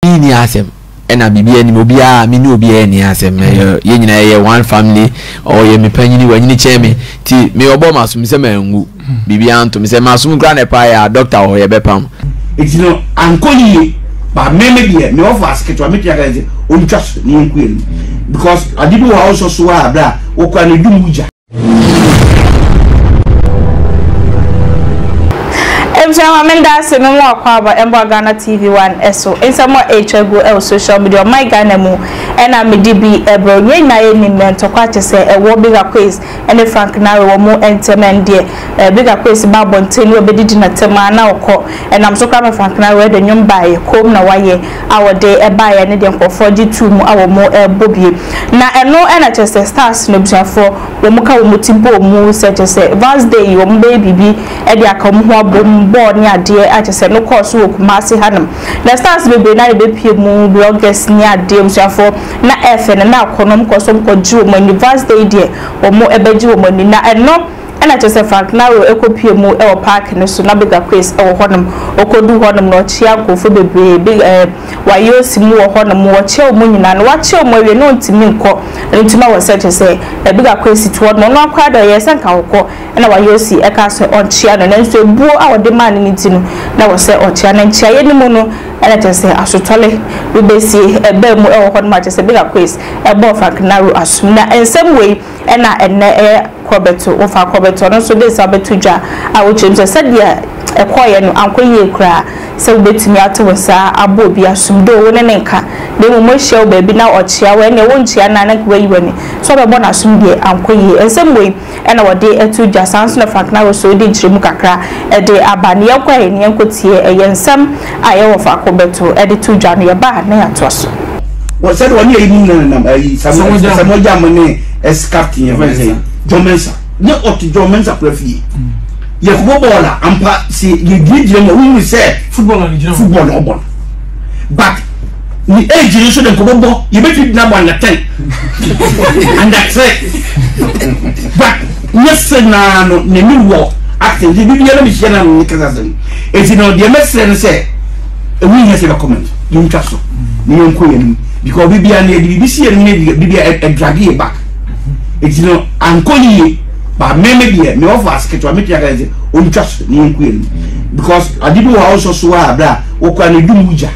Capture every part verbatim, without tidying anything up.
ni ni asem ena bibia ni obia me ni obia ni asem ye nyina ye one family or ye me panyini wanyini cheme ti me obo masum se mangu bibia anto me se masum kra na pa ya doctor o ye bepam eti no ankoli ba meme dia me offer ask to me tia guys on trust ni nku enu because adibo wa also so abra wo kwa ne dumuja Emjama menda se me mo akwaba embo Ghana T V one eso ensamo echego e social media my Ghana mu ena me dibi ebro nyina ye ni mentokwa chese e wo Big Akwes ene Frank Naro wo mo entemen de Big Akwes ba bonten wo bedidi na tema na okọ ena mso kwa Frank Naro e de nyum bae kom na waye awode e bae ne de nkofo di tu mu awo mo e bobie na eno ena chese stars no biafo wo mo ka wo motimpo mu se chese Wednesday wo mo baby bi e de akam ho abom board ni ade a chese no course wo Kumasi hanam na stars bebe na be pie mu bloggers ni ade msiafo na efe na akonom kosom ko ji wo Wednesday de wo mo ebeji wo mani na eno ana chese Frank Naro ekopie mu e wo park ne so na Big Akwes e wo honum okodu honum no chia gofo bebe big eh wayo simu wo honum wo chia wo nyina no wa chia wo we no ntimi nko ntima wo se chese e Big Akwes to no no akwa do ye senka wo na wayo si e ka so on chia no na nso buo a wo de man ni ti no na wo se o chia na chia ye ni mu no ana chese asotole we be si e ba mu e wo honum chese Big Akwes e bo Frank Naro asum na ensem we e na enne e Akrobeto ofa Akrobeto no so dey sabetudwa a wo chemse sadia ekoye no ankoye kra se obetimi atowasa abo bi asumdo wo ne nka de mo mohia wo baabi na ochia we ne wo nchia na na kwa yiwani so be bona asumde ankoye ensemwe e na wode etudwa sanso na Frank Naro so dey jiremu kakra e de abane yakwaye ne yankotie e yensam aye wo fa Akrobeto e de tudwa no ye ba na yatoso wo said one ye mu na na yi samoja mane es captain ye Jomensa ne oti Jomensa prefi ye ko bola ampa si ye gidire mo we say football na football no bon but ni age so den ko bo ye be fit na one ten and that's it but yes na no ne ni wo acting the bibia na mi hia na ni kasa sem eti no the message say we hear say comment you ntaso ni yenko ye because bibia na di bibisi ye ni bibia e drag ye back eti no ankoli ba meme bia me offer ask to me tia guys on trust ni yenko ye because adibo wa also so abra wo kwa ne dumuja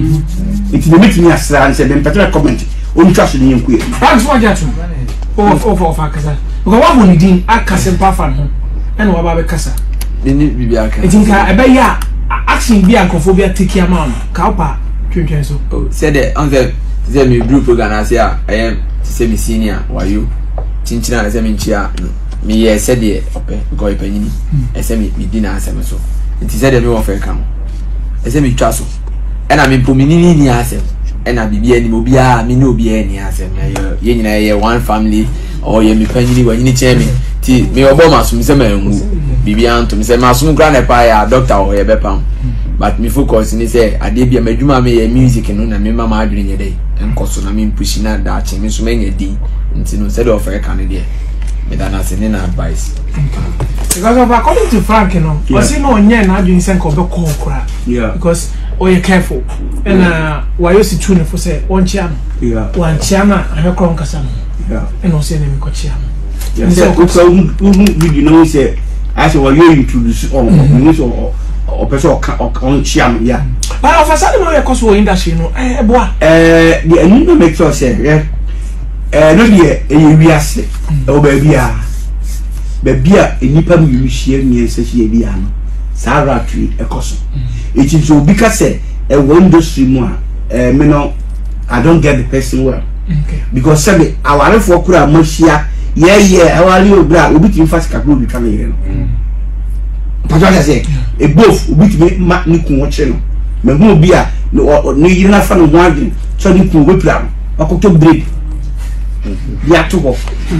eti no metimi asra and say dem better comment on trust ni yenko ye thanks for that of of of akasa because wa mo ni din akase pa fa no ena wa ba be kasa ni bibia aka eti nka ebe ya action bi ankophobia take ya ma ka opa twentwen so oh say the on the say me group organize ya I am say me senior wayo chinchina na say me nchia me ye say the ope go ipanyini e say me me dina asem so nti say the me wo fe ka mo e say me twa so e na me mpomini ni asem e na bibia ni obia me ni obia ni asem ye nyina ye one family or ye me panyini wanyini cheme ti me obo masum say mangu bibia anto me say masum kra na pa ya doctor o ye bepam but me focus ni say ade bia madwuma me ye music no na me mama adwene nye dey enkoso na me push na da che me so menye di nti no say the offer kan dey me da na say na advice because of according to Frank no was he no nye na adwene say ko be ko kura because oh you careful and uh why you see tune for say one chia yeah one chia na ahekro nkasa no yeah and no say na me ko chia yeah so so video no say I say why you introduce on me so o person on chiam ya but of aside mo cause we industry no eh boa eh the enu no make sure say eh no dey e wi ase o ba bia ba bia enipa mu yu hie mi se hie bia no sara tree e koso it is so because say e wo industry mu a eh me no I don't get the person well okay because say our for kura machia yeah yeah awali obra obi ti fast kakro bi kan yere no Pajoja say e both obitime ma ni kun wo che no me hu obi a no yiri na fa no ho adwin so ni kun we pla no akoto break ya to ho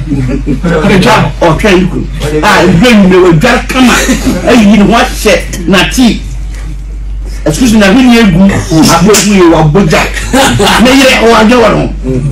e ja o try ni kun ah e brain me we jar kama e yiri ho che na ti excuse me na ni egu abogu ye wa boja me yire o ajo wa no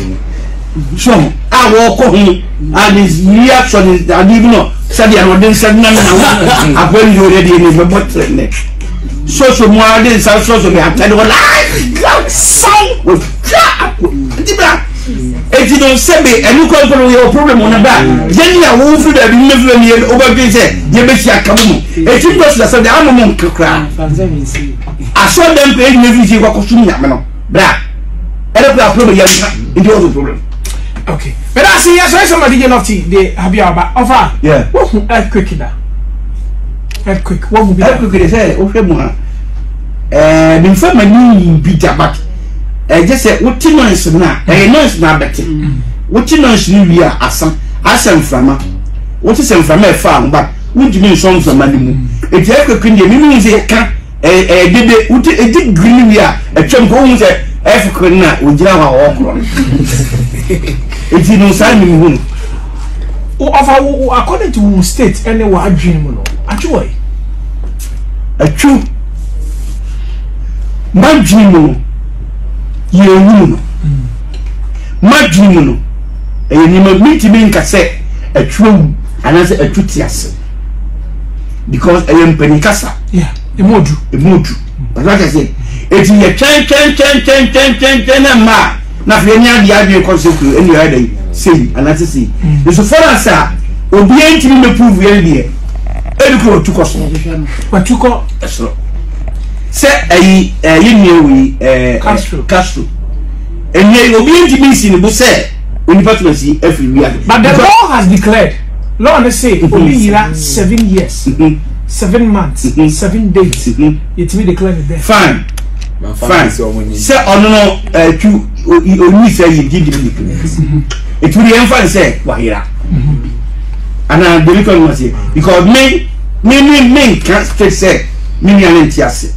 so ah wo ko hu and his reaction is that even no said I wouldn't say no no I will you already in the bottle neck social more than social me attend one like some was dibra eti don sebe enu ko ko your problem on ba yeni a wo fu da bi nefu ni over be say ye be sia kamu eti do so say am mo nkra aso dem pe nefu ji ko so nya me no bra ere ko problem ya ndi o problem. Okay, but I see yes somebody get off the have you about offer yeah what earthquake da earthquake what will be earthquake say o hwe mu ha eh bi fa mani bi jabat eh just say what noise na eh noise na bete what noise ni wi a asam asam frama what is am frama e fa ba what mean some frama ni mu e je earthquake ndi mi mi say ka eh eh dede what e di green wi a e twem ko hu say earthquake na o gira wa o kro it is no sign in home. According to state, anyone dream no. Actually, a true my dream no. You know, my dream no. And you may meet me in cassette a true and as a true tias because I am penicasa. Yeah, a modu, a modu. But like I said, it is a ten, ten, ten, ten, ten, ten, ten, and ma. Na fenya dia bi concept any other say and I say so for us obi entimi me prove yen dia eduko tuko so watuko so say ayi ayi newi eh Castro Castro enye obi entimi si ne bo say onipa to si every week but the law has declared law na say obi yira seven years seven months seven days it will declare it there fine fine say ono no eh tu oni say you give the it will emphasize say wahira and I believe on must say because me me me me can't say me me antiase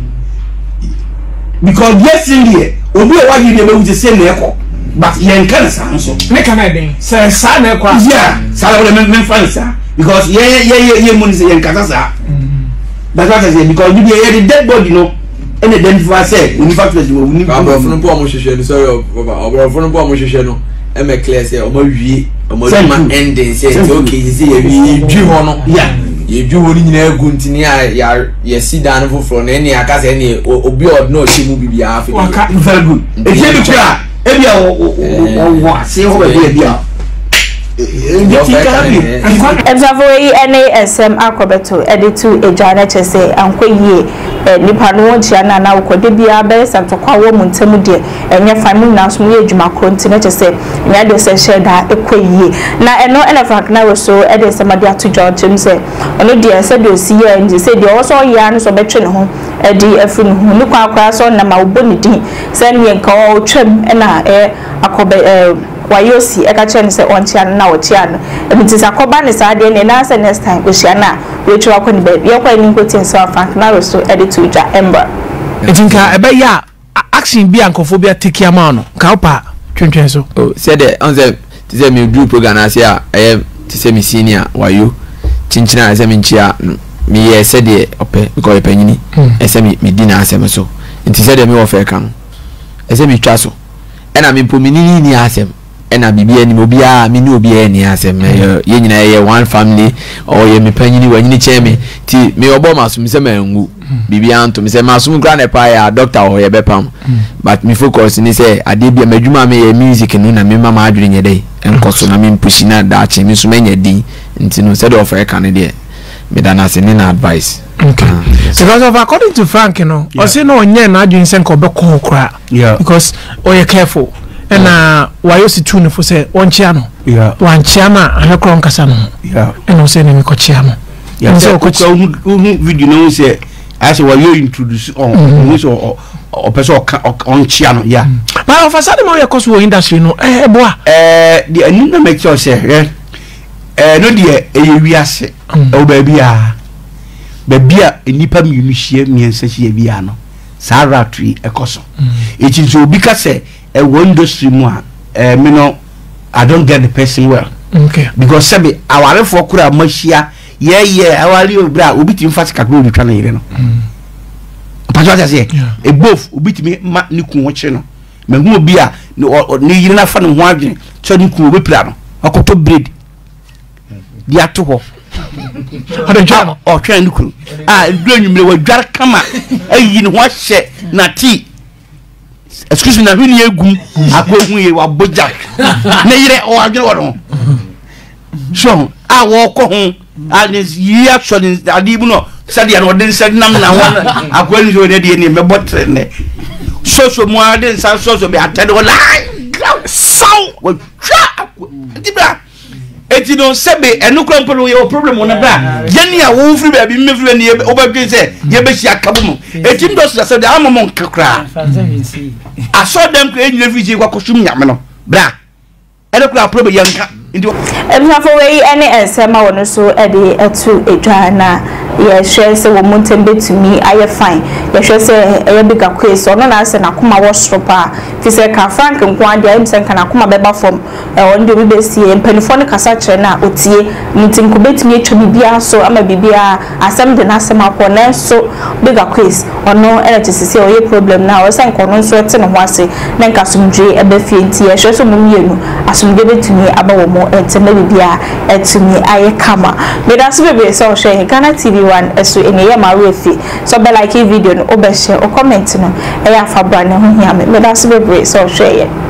because yes in here obi o wa you dey we say na ekọ but yen kan sa so me kan na den say sa na ekọ yeah sa la me me fan sa because ye ye ye mun say yen kan sa that's what I say because you dey the dead body no and then for say we fact we we need bro for no po mo hwehwe no sorry bro for no po mo hwehwe no e me clear say o ma wie o ma ma ending say okay say ye wie dwi ho no yeah ye dwi ho ni nyina egu ntini ya ye si dan fo fro na ne aka say ne obi od no chi mu bibia afi very good e je bi kra e bia o o se ho be bia Exavoi N A S M Akrobeto editu ejana chese ankoye nipa no wonchia na na ukode bia be santokwa wo muntemu de enye famu na so ye adwuma kronti na chese nya de se sheda ekoye na eno ena Frank Naro so ede se made ato George se ono de se de osi ye nje se de oso ya no so betwe ne ho edi afi ne ho ni kwa akwa so na ma oboni din se ne nka o twem ena e akobe wayosi eka chen se onchia na ochia no ebiti sakoba ne saade ne na se next time ochia na we twa ko ni be ye kwa ni nkotin so Frank Naro so edit to ja ember etinka ebe ya action bi ankofobia take am no ka opa twentwen so oh said the on the to say me group program as ya eh to say me senior wayo chinchina as me nchia me ye said the ope because epanyini e say me me dina asem so nti said the me wo fe kan e say me twa so e na me pomini ni asem ena bibia ni obia me ni obia ni asem ye nyina ye one family or ye me panyini wanyini cheme ti me obo masum se mangu bibia anto me se masum kra na pa ya doctor or ye bepam but me focus ni say ade bia madwuma me ye music no na me mama adwene nye dey enkoso na me pushi na da che me so menya din nti no se de offer kan de me da na se ni na advice okay uh, yes. Because of according to Frank you know o say no onye na adwene se nko be ko kra yeah because o ye careful ena wayo si tune fo se onchia no yeah wanchia na ahekro nkasa no yeah ena o se ne mikochia no yeah so ko video no say as wayo introduce on so o person onchia no yeah but of aside mo ye cause wo industry no eh boa eh the anina make sure say eh no de e wiase o ba bia ba bia enipa mi hie miensa hie bia no sa ratri ekoso e chi so bi ka say a industry mu eh me no I don't get the person well okay because sabi aware for kura machia ye ye awari obra obiti mfati kakro bi twa na yire no pajo ta say e both obiti me ma ni ku ho che no me hu obi a ni yire na fa no ho adwen so ni ku obi pra no akoto bread di ato ho ɔde dwa ɔtwɛn ne kunu a duro nwumire wɔ dware kama ayi ne ho ahyɛ na ti excuse me na hwini egum akɔhu ye wa boja ne yire o adwene wɔ no so a wɔ kɔ ho a ne yi action ade bu no sɛ de no de nsɛ nam na wɔn akɔni so de de ne mebɔ trene so so mu ade nsa so so be atɛde wɔ lai saw wɔ twa dibra eti no sebe enu kura mpolo ye problem wona bra yeni a wo firi ba bi mefiri ne obadwe se ye be hia kabo mu eti ndo so se de amamo nkakra aso dem ko enyina firi ji kwa kosum nyame no bra enu kura problem ye nka ndi emafo we ene ensema wono so e de etu edwa na ye hwe se wo montem betumi aye fine ye hwe se e Big Akwes ono na ase na koma wo stropa fi se ka Frank nkwa de em se nka na koma beba fom e on de bi besie mpanifo ne kasa kire na otie ntim ko betumi etwa bibia so ama bibia asem de na asem akọ na so Big Akwes ono e tesisi o ye problem na o se nka ono so ete no ho ase na nka sumdwe e be fie nti ye hwe so mum yenu asumdwe betumi aba wo mo ente na bibia etumi aye kama me da so bebe so hwe Ghana T V one eso enye ma refi so be like video no obe share o comment no e ya fa bra ne ho hia me me da so bebe so hwe